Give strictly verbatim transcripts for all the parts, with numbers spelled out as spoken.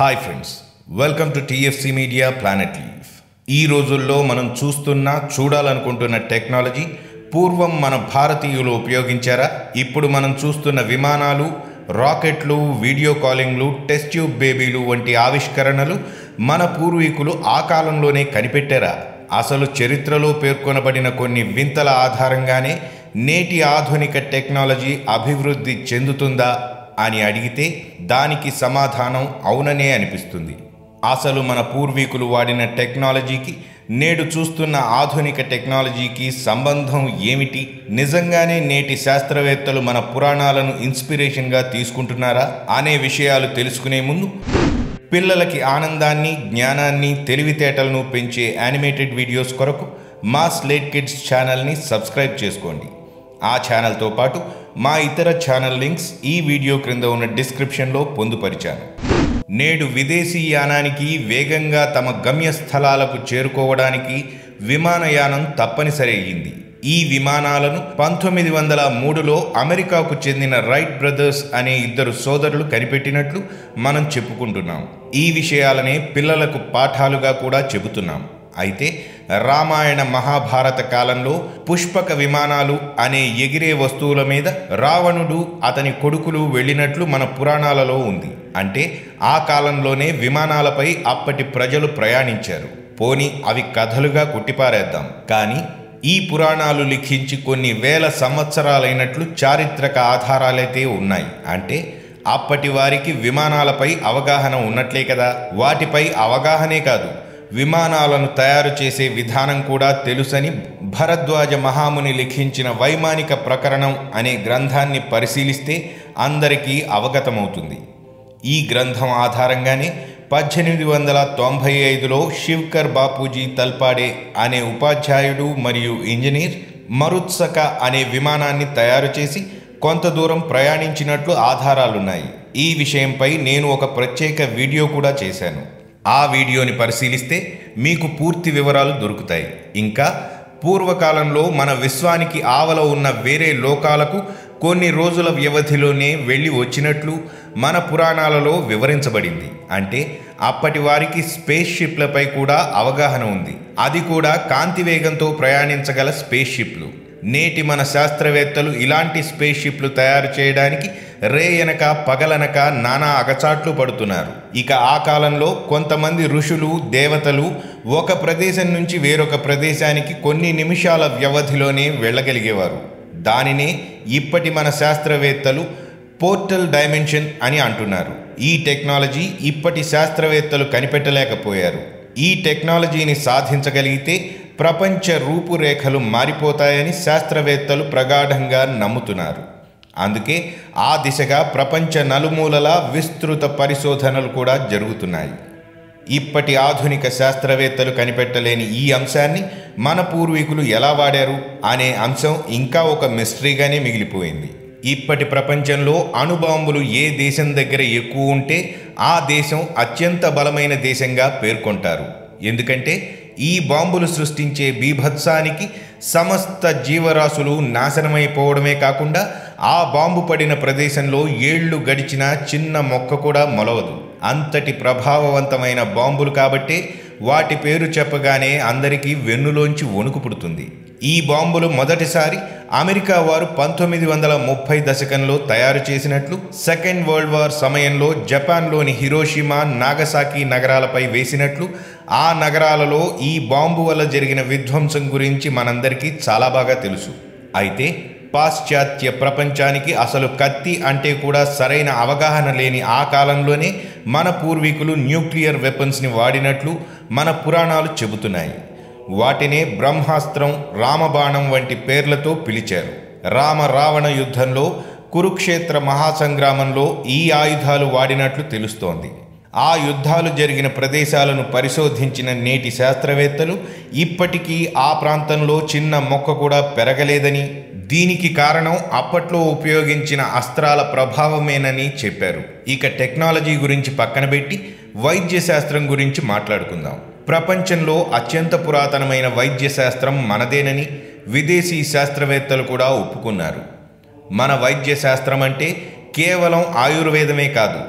Hi friends, welcome to TFC media planet live. ఈ రోజుల్లో మనం చూస్తున్న చూడాలనుకుంటున్న టెక్నాలజీ పూర్వం మన భారతీయులు ఉపయోగించారా? ఇప్పుడు మనం చూస్తున్న విమానాలు, రాకెట్లు, వీడియో కాలింగ్లు, టెస్ట్ ట్యూబ్ బేబీలు వంటి ఆవిష్కరణలు మన పూర్వీకులు ఆ కాలంలోనే కనిపెట్టారా? అసలు చరిత్రలో పేర్కొనబడిన కొన్ని వింతల ఆధారంగానే నేటి ఆధునిక టెక్నాలజీ అభివృద్ధి చెందుతుందా అని అడిగితే దానికి సమాధానం అవుననే అనిపిస్తుంది. అసలు మన పూర్వీకులు వాడిన టెక్నాలజీకి నేడు చూస్తున్న ఆధునిక టెక్నాలజీకి సంబంధం ఏమిటి? నిజంగానే నేటి శాస్త్రవేత్తలు మన పురాణాలను ఇన్స్పిరేషన్గా తీసుకుంటున్నారా అనే విషయాలు తెలుసుకునే ముందు పిల్లలకి ఆనందాన్ని, జ్ఞానాన్ని, తెలివితేటలను పెంచే యానిమేటెడ్ వీడియోస్ కొరకు మా స్లేట్ కిడ్స్ ఛానల్ని సబ్స్క్రైబ్ చేసుకోండి. ఆ ఛానల్తో పాటు మా ఇతర ఛానల్ లింక్స్ ఈ వీడియో క్రింద ఉన్న డిస్క్రిప్షన్లో పొందుపరిచాను. నేడు విదేశీయానానికి, వేగంగా తమ గమ్యస్థలాలకు చేరుకోవడానికి విమానయానం తప్పనిసరి అయ్యింది. ఈ విమానాలను పంతొమ్మిది వందల మూడులో అమెరికాకు చెందిన రైట్ బ్రదర్స్ అనే ఇద్దరు సోదరులు కనిపెట్టినట్లు మనం చెప్పుకుంటున్నాం. ఈ విషయాలనే పిల్లలకు పాఠాలుగా కూడా చెబుతున్నాం. అయితే రామాయణ, మహాభారత కాలంలో పుష్పక విమానాలు అనే ఎగిరే వస్తువుల మీద రావణుడు, అతని కొడుకులు వెళ్ళినట్లు మన పురాణాలలో ఉంది. అంటే ఆ కాలంలోనే విమానాలపై అప్పటి ప్రజలు ప్రయాణించారు. పోని అవి కథలుగా కొట్టిపారేద్దాం. కానీ ఈ పురాణాలు లిఖించి కొన్ని వేల సంవత్సరాలైనట్లు చారిత్రక ఆధారాలైతే ఉన్నాయి. అంటే అప్పటి వారికి విమానాలపై అవగాహన ఉన్నట్లే కదా. వాటిపై అవగాహనే కాదు, విమానాలను తయారు చేసే విధానం కూడా తెలుసని భరద్వాజ మహాముని లిఖించిన వైమానిక ప్రకరణం అనే గ్రంథాన్ని పరిశీలిస్తే అందరికీ అవగతమవుతుంది. ఈ గ్రంథం ఆధారంగానే పద్దెనిమిది వందల తొంభై ఐదులో శివ్కర్ బాపూజీ తల్పాడే అనే ఉపాధ్యాయుడు మరియు ఇంజనీర్ మరుత్సక అనే విమానాన్ని తయారు చేసి కొంత దూరం ప్రయాణించినట్లు ఆధారాలున్నాయి. ఈ విషయంపై నేను ఒక ప్రత్యేక వీడియో కూడా చేశాను. ఆ వీడియోని పరిశీలిస్తే మీకు పూర్తి వివరాలు దొరుకుతాయి. ఇంకా పూర్వకాలంలో మన విశ్వానికి ఆవల ఉన్న వేరే లోకాలకు కొన్ని రోజుల వ్యవధిలోనే వెళ్ళి వచ్చినట్లు మన పురాణాలలో వివరించబడింది. అంటే అప్పటి వారికి స్పేస్ షిప్లపై కూడా అవగాహన ఉంది. అది కూడా కాంతి వేగంతో ప్రయాణించగల స్పేస్ షిప్లు. నేటి మన శాస్త్రవేత్తలు ఇలాంటి స్పేస్ షిప్లు తయారు చేయడానికి రేయనక పగలనక నానా అగచాట్లు పడుతున్నారు. ఇక ఆ కాలంలో కొంతమంది ఋషులు, దేవతలు ఒక ప్రదేశం నుంచి వేరొక ప్రదేశానికి కొన్ని నిమిషాల వ్యవధిలోనే వెళ్ళగలిగేవారు. దానినే ఇప్పటి మన శాస్త్రవేత్తలు పోర్టల్ డైమెన్షన్ అని అంటున్నారు. ఈ టెక్నాలజీ ఇప్పటి శాస్త్రవేత్తలు కనిపెట్టలేకపోయారు. ఈ టెక్నాలజీని సాధించగలిగితే ప్రపంచ రూపురేఖలు మారిపోతాయని శాస్త్రవేత్తలు ప్రగాఢంగా నమ్ముతున్నారు. అందుకే ఆ దిశగా ప్రపంచ నలుమూలలా విస్తృత పరిశోధనలు కూడా జరుగుతున్నాయి. ఇప్పటి ఆధునిక శాస్త్రవేత్తలు కనిపెట్టలేని ఈ అంశాన్ని మన పూర్వీకులు ఎలా వాడారు అనే అంశం ఇంకా ఒక మిస్టరీగానే మిగిలిపోయింది. ఇప్పటి ప్రపంచంలో అణుబాంబులు ఏ దేశం దగ్గర ఎక్కువ ఉంటే ఆ దేశం అత్యంత బలమైన దేశంగా పేర్కొంటారు. ఎందుకంటే ఈ బాంబులు సృష్టించే బీభత్సానికి సమస్త జీవరాశులు నాశనమైపోవడమే కాకుండా ఆ బాంబు పడిన ప్రదేశంలో ఏళ్లు గడిచిన చిన్న మొక్క కూడా మొలవదు. అంతటి ప్రభావవంతమైన బాంబులు కాబట్టే వాటి పేరు చెప్పగానే అందరికీ వెన్నులోంచి వణుకు పుడుతుంది. ఈ బాంబులు మొదటిసారి అమెరికా వారు పంతొమ్మిది వందల ముప్పై దశకంలో తయారు చేసినట్లు, సెకండ్ వరల్డ్ వార్ సమయంలో జపాన్లోని హిరోషిమా, నాగసాకి నగరాలపై వేసినట్లు, ఆ నగరాలలో ఈ బాంబు వల్ల జరిగిన విధ్వంసం గురించి మనందరికీ చాలా బాగా తెలుసు. అయితే పాశ్చాత్య ప్రపంచానికి అసలు కత్తి అంటే కూడా సరైన అవగాహన లేని ఆ కాలంలోనే మన పూర్వీకులు న్యూక్లియర్ వెపన్స్ని వాడినట్లు మన పురాణాలు చెబుతున్నాయి. వాటినే బ్రహ్మాస్త్రం, రామబాణం వంటి పేర్లతో పిలిచారు. రామ రావణ యుద్ధంలో, కురుక్షేత్ర మహాసంగ్రామంలో ఈ ఆయుధాలు వాడినట్లు తెలుస్తోంది. ఆ యుద్ధాలు జరిగిన ప్రదేశాలను పరిశోధించిన నేటి శాస్త్రవేత్తలు ఇప్పటికీ ఆ ప్రాంతంలో చిన్న మొక్క కూడా పెరగలేదని, దీనికి కారణం అప్పట్లో ఉపయోగించిన అస్త్రాల ప్రభావమేనని చెప్పారు. ఇక టెక్నాలజీ గురించి పక్కన పెట్టి వైద్య శాస్త్రం గురించి మాట్లాడుకుందాం. ప్రపంచంలో అత్యంత పురాతనమైన వైద్య శాస్త్రం మనదేనని విదేశీ శాస్త్రవేత్తలు కూడా ఒప్పుకున్నారు. మన వైద్య శాస్త్రం అంటే కేవలం ఆయుర్వేదమే కాదు,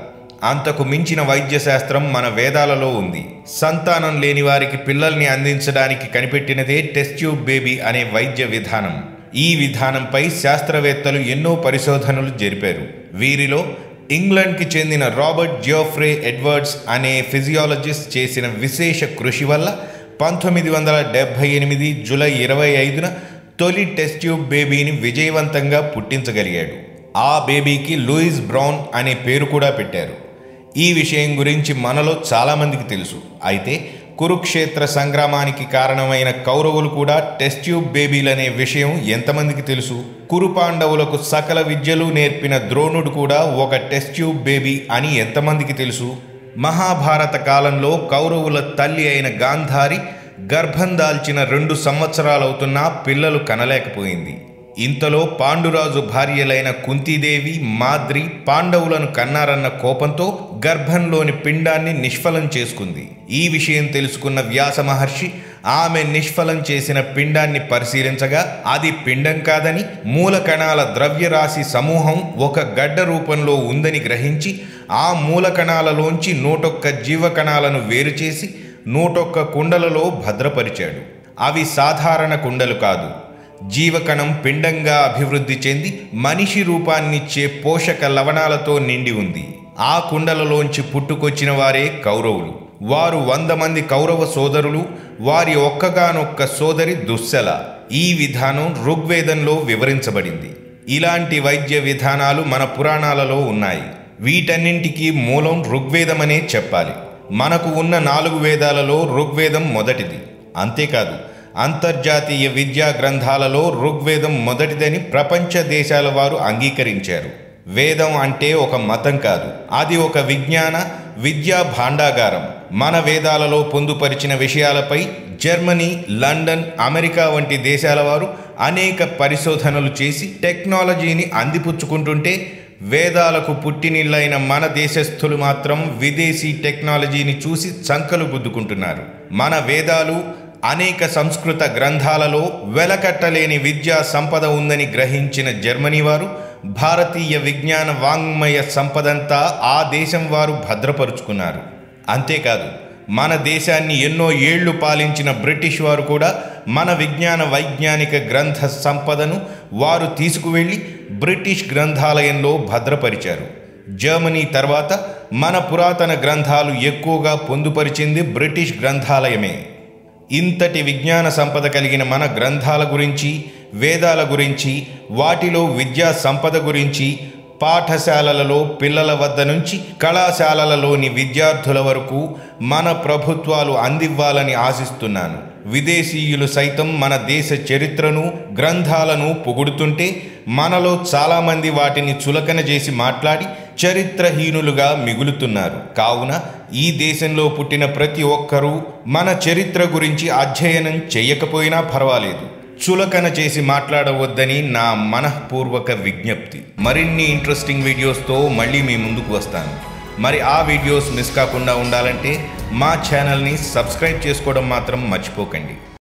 అంతకు మించిన వైద్య శాస్త్రం మన వేదాలలో ఉంది. సంతానం లేని వారికి పిల్లల్ని అందించడానికి కనిపెట్టినదే టెస్ట్ ట్యూబ్ బేబీ అనే వైద్య విధానం. ఈ విధానంపై శాస్త్రవేత్తలు ఎన్నో పరిశోధనలు జరిపారు. వీరిలో ఇంగ్లాండ్కి చెందిన రాబర్ట్ జియోఫ్రే ఎడ్వర్డ్స్ అనే ఫిజియాలజిస్ట్ చేసిన విశేష కృషి వల్ల పంతొమ్మిది వందల డెబ్భై ఎనిమిది జూలై ఇరవై ఐదున తొలి టెస్ట్ ట్యూబ్ బేబీని విజయవంతంగా పుట్టించగలిగాడు. ఆ బేబీకి లూయిస్ బ్రౌన్ అనే పేరు కూడా పెట్టారు. ఈ విషయం గురించి మనలో చాలామందికి తెలుసు. అయితే కురుక్షేత్ర సంగ్రామానికి కారణమైన కౌరవులు కూడా టెస్ట్ ట్యూబ్ బేబీలనే విషయం ఎంతమందికి తెలుసు? కురు పాండవులకు సకల విద్యలు నేర్పిన ద్రోణుడు కూడా ఒక టెస్ట్ ట్యూబ్ బేబీ అని ఎంతమందికి తెలుసు? మహాభారత కాలంలో కౌరవుల తల్లి అయిన గాంధారి గర్భం దాల్చిన రెండు సంవత్సరాలవుతున్నా పిల్లలు కనలేకపోయింది. ఇంతలో పాండురాజు భార్యలైన కుంతీదేవి, మాద్రి పాండవులను కన్నారన్న కోపంతో గర్భంలోని పిండాన్ని నిష్ఫలం చేసుకుంది. ఈ విషయం తెలుసుకున్న వ్యాస మహర్షి ఆమె నిష్ఫలం చేసిన పిండాన్ని పరిశీలించగా అది పిండం కాదని, మూల కణాల ద్రవ్యరాశి సమూహం ఒక గడ్డ రూపంలో ఉందని గ్రహించి ఆ మూల కణాలలోంచి నూటొక్క జీవకణాలను వేరు చేసి నూటొక్క కుండలలో భద్రపరిచాడు. అవి సాధారణ కుండలు కాదు. జీవకణం పిండంగా అభివృద్ధి చెంది మనిషి రూపాన్నిచ్చే పోషక లవణాలతో నిండి ఉంది. ఆ కుండలలోంచి పుట్టుకొచ్చిన వారే కౌరవులు. వారు వంద మంది కౌరవ సోదరులు, వారి ఒక్కగానొక్క సోదరి దుశ్శల. ఈ విధానం ఋగ్వేదంలో వివరించబడింది. ఇలాంటి వైద్య విధానాలు మన పురాణాలలో ఉన్నాయి. వీటన్నింటికీ మూలం ఋగ్వేదమనే చెప్పాలి. మనకు ఉన్న నాలుగు వేదాలలో ఋగ్వేదం మొదటిది. అంతేకాదు, అంతర్జాతీయ విద్యా గ్రంథాలలో ఋగ్వేదం మొదటిదని ప్రపంచ దేశాల వారు అంగీకరించారు. వేదం అంటే ఒక మతం కాదు, అది ఒక విజ్ఞాన విద్యా భాండాగారం. మన వేదాలలో పొందుపరిచిన విషయాలపై జర్మనీ, లండన్, అమెరికా వంటి దేశాల వారు అనేక పరిశోధనలు చేసి టెక్నాలజీని అందిపుచ్చుకుంటుంటే వేదాలకు పుట్టినిళ్ళైన మన దేశస్థులు మాత్రం విదేశీ టెక్నాలజీని చూసి చంకలు గుద్దుకుంటున్నారు. మన వేదాలు అనేక సంస్కృత గ్రంథాలలో వెలకట్టలేని విద్యా సంపద ఉందని గ్రహించిన జర్మనీ వారు భారతీయ విజ్ఞాన వాంగ్మయ సంపదంతా ఆ దేశం వారు భద్రపరుచుకున్నారు. అంతేకాదు, మన దేశాన్ని ఎన్నో ఏళ్లు పాలించిన బ్రిటిష్ వారు కూడా మన విజ్ఞాన వైజ్ఞానిక గ్రంథ సంపదను వారు తీసుకువెళ్ళి బ్రిటిష్ గ్రంథాలయంలో భద్రపరిచారు. జర్మనీ తర్వాత మన పురాతన గ్రంథాలు ఎక్కువగా పొందుపరిచింది బ్రిటిష్ గ్రంథాలయమే. ఇంతటి విజ్ఞాన సంపద కలిగిన మన గ్రంథాల గురించి, వేదాల గురించి, వాటిలో విద్యా సంపద గురించి పాఠశాలలలో పిల్లల వద్ద నుంచి కళాశాలలలోని విద్యార్థుల వరకు మన ప్రభుత్వాలు అందివ్వాలని ఆశిస్తున్నాను. విదేశీయులు సైతం మన దేశ చరిత్రను, గ్రంథాలను పొగుడుతుంటే మనలో చాలామంది వాటిని చులకన చేసి మాట్లాడి చరిత్రహీనులుగా మిగులుతున్నారు. కావున ఈ దేశంలో పుట్టిన ప్రతి ఒక్కరూ మన చరిత్ర గురించి అధ్యయనం చేయకపోయినా పర్వాలేదు, చులకన చేసి మాట్లాడవద్దని నా మనఃపూర్వక విజ్ఞప్తి. మరిన్ని ఇంట్రెస్టింగ్ వీడియోస్తో మళ్ళీ మీ ముందుకు వస్తాను. మరి ఆ వీడియోస్ మిస్ కాకుండా ఉండాలంటే మా ఛానల్ని సబ్స్క్రైబ్ చేసుకోవడం మాత్రం మర్చిపోకండి.